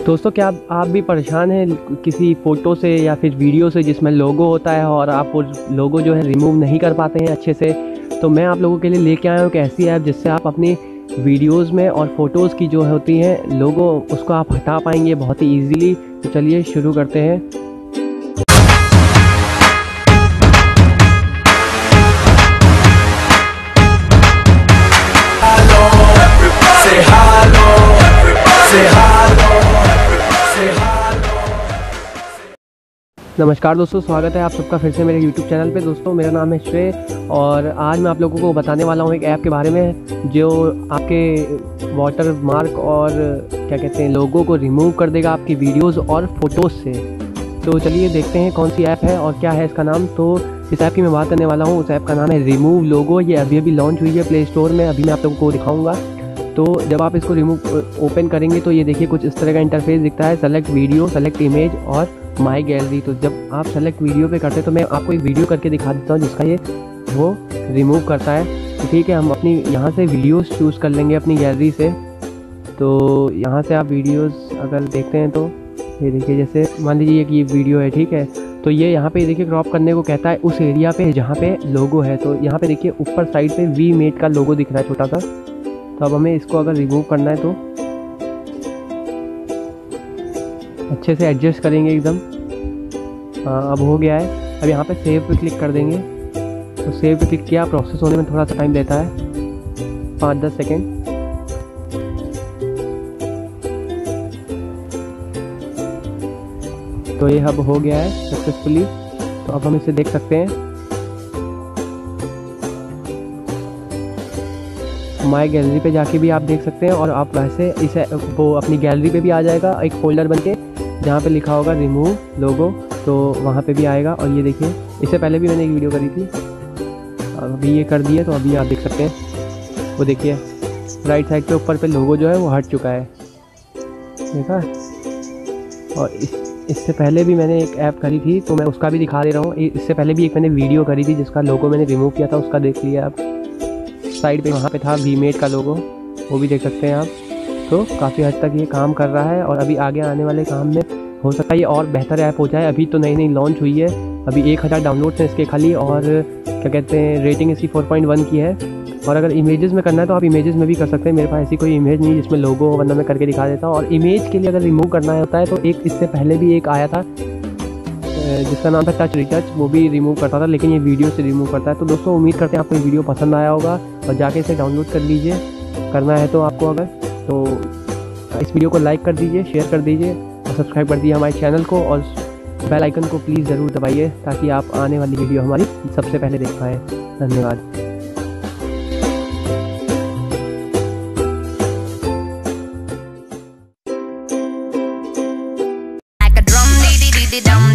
दोस्तों क्या आप भी परेशान हैं किसी फ़ोटो से या फिर वीडियो से जिसमें लोगो होता है और आप वो लोगो जो है रिमूव नहीं कर पाते हैं अच्छे से। तो मैं आप लोगों के लिए लेके आया हूँ एक ऐसी ऐप जिससे आप अपनी वीडियोस में और फ़ोटोज़ की जो होती हैं लोगो उसको आप हटा पाएंगे बहुत ही ईजीली। तो चलिए शुरू करते हैं। नमस्कार दोस्तों, स्वागत है आप सबका फिर से मेरे YouTube चैनल पे। दोस्तों मेरा नाम है श्रेय और आज मैं आप लोगों को बताने वाला हूँ एक ऐप के बारे में जो आपके वाटर मार्क और क्या कहते हैं लोगों को रिमूव कर देगा आपकी वीडियोस और फोटोज़ से। तो चलिए देखते हैं कौन सी ऐप है और क्या है इसका नाम। तो इस ऐप की मैं बात करने वाला हूँ। उस ऐप का नाम है रिमूव लोगो। ये अभी लॉन्च हुई है प्ले स्टोर में। अभी मैं आप लोगों को दिखाऊँगा। तो जब आप इसको ओपन करेंगे तो ये देखिए कुछ इस तरह का इंटरफेस दिखता है। सेलेक्ट वीडियो, सेलेक्ट इमेज और माई गैलरी। तो जब आप सेलेक्ट वीडियो पे करते हैं तो मैं आपको एक वीडियो करके दिखा देता हूँ जिसका ये वो रिमूव करता है। तो ठीक है, हम अपनी यहाँ से वीडियोस चूज़ कर लेंगे अपनी गैलरी से। तो यहाँ से आप वीडियोस अगर देखते हैं तो ये देखिए, जैसे मान लीजिए कि ये वीडियो है, ठीक है। तो ये यहाँ पे देखिए क्रॉप करने को कहता है उस एरिया पे जहाँ पे लोगो है। तो यहाँ पे देखिए ऊपर साइड पे वी मेट का लोगो दिख रहा है छोटा सा। तो अब हमें इसको अगर रिमूव करना है तो अच्छे से एडजस्ट करेंगे एकदम। अब हो गया है। अब यहाँ पे सेव पे क्लिक कर देंगे। तो सेव पे क्लिक किया, प्रोसेस होने में थोड़ा सा टाइम लेता है, 5-10 सेकेंड। तो ये अब हो गया है सक्सेसफुली। तो अब हम इसे देख सकते हैं। माई गैलरी पे जाके भी आप देख सकते हैं और आप वैसे इसे वो अपनी गैलरी पे भी आ जाएगा एक फोल्डर बनके जहाँ पे लिखा होगा रिमूव लोगो। तो वहाँ पे भी आएगा। और ये देखिए, इससे पहले भी मैंने एक वीडियो करी थी, अभी ये कर दी है। तो अभी आप देख सकते हैं, वो देखिए राइट साइड पे ऊपर पे लोगो जो है वो हट चुका है, देखा। और इससे पहले भी मैंने एक ऐप करी थी तो मैं उसका भी दिखा दे रहा हूँ। इससे पहले भी एक मैंने वीडियो करी थी जिसका लोगो मैंने रिमूव किया था, उसका देख लिया आप। साइड पे वहाँ पे था वी मेट का लोगो, वो भी देख सकते हैं आप। तो काफ़ी हद तक ये काम कर रहा है और अभी आगे आने वाले काम में हो सकता है ये और बेहतर ऐप हो जाए। अभी तो नई लॉन्च हुई है, अभी 1000 डाउनलोड्स हैं इसके खाली। और क्या कहते हैं रेटिंग इसकी 4.1 की है। और अगर इमेजेस में करना है तो आप इमेजेस में भी कर सकते हैं। मेरे पास ऐसी कोई इमेज नहीं जिसमें लोगो हो, वरना मैं करके दिखा देता हूँ। और इमेज के लिए अगर रिमूव करना होता है तो एक इससे पहले भी एक आया था जिसका नाम था टच रिटच, वो भी रिमूव करता था, लेकिन ये वीडियो से रिमूव करता है। तो दोस्तों उम्मीद करते हैं आपको ये वीडियो पसंद आया होगा और जाके इसे डाउनलोड कर लीजिए। करना है तो आपको अगर तो इस वीडियो को लाइक कर दीजिए, शेयर कर दीजिए और सब्सक्राइब कर दीजिए हमारे चैनल को। और बेल आइकन को प्लीज़ ज़रूर दबाइए ताकि आप आने वाली वीडियो हमारी सबसे पहले देख पाएँ। धन्यवाद। Like a drum, dee dee dee dee dum.